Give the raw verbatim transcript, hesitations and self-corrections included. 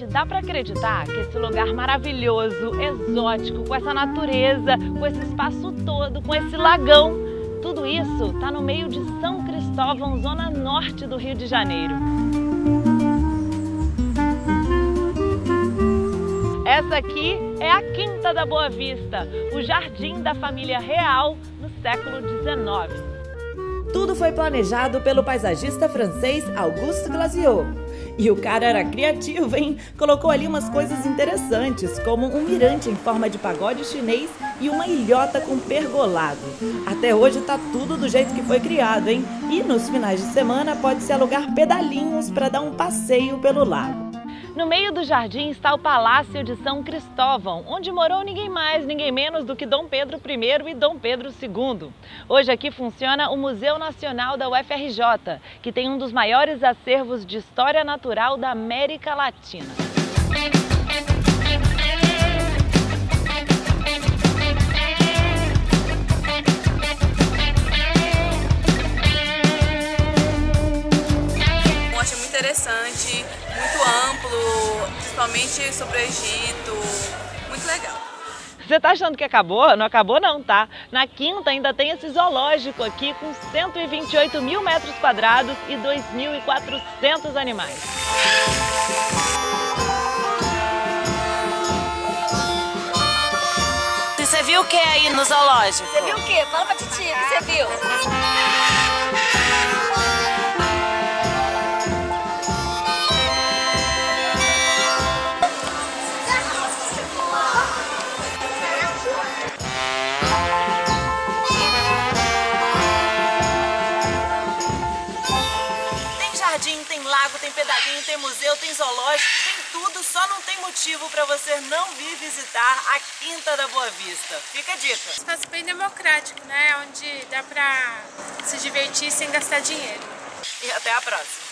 Gente, dá pra acreditar que esse lugar maravilhoso, exótico, com essa natureza, com esse espaço todo, com esse lagão, tudo isso tá no meio de São Cristóvão, zona norte do Rio de Janeiro. Essa aqui é a Quinta da Boa Vista, o jardim da família real no século dezenove. Tudo foi planejado pelo paisagista francês Auguste Glaziot. E o cara era criativo, hein? Colocou ali umas coisas interessantes, como um mirante em forma de pagode chinês e uma ilhota com pergolado. Até hoje tá tudo do jeito que foi criado, hein? E nos finais de semana pode-se alugar pedalinhos para dar um passeio pelo lago. No meio do jardim está o Palácio de São Cristóvão, onde morou ninguém mais, ninguém menos do que Dom Pedro I e Dom Pedro segundo. Hoje aqui funciona o Museu Nacional da U F R J, que tem um dos maiores acervos de história natural da América Latina. Interessante, muito amplo, principalmente sobre o Egito, muito legal. Você tá achando que acabou? Não acabou não, tá? Na Quinta ainda tem esse zoológico aqui com cento e vinte e oito mil metros quadrados e dois mil e quatrocentos animais. Você viu o que aí no zoológico? Você viu o quê? Fala pra titia, o que você viu? Tem lago, tem pedalinho, tem museu, tem zoológico, tem tudo, só não tem motivo para você não vir visitar a Quinta da Boa Vista. Fica a dica. Espaço bem democrático, né? Onde dá pra se divertir sem gastar dinheiro. E até a próxima.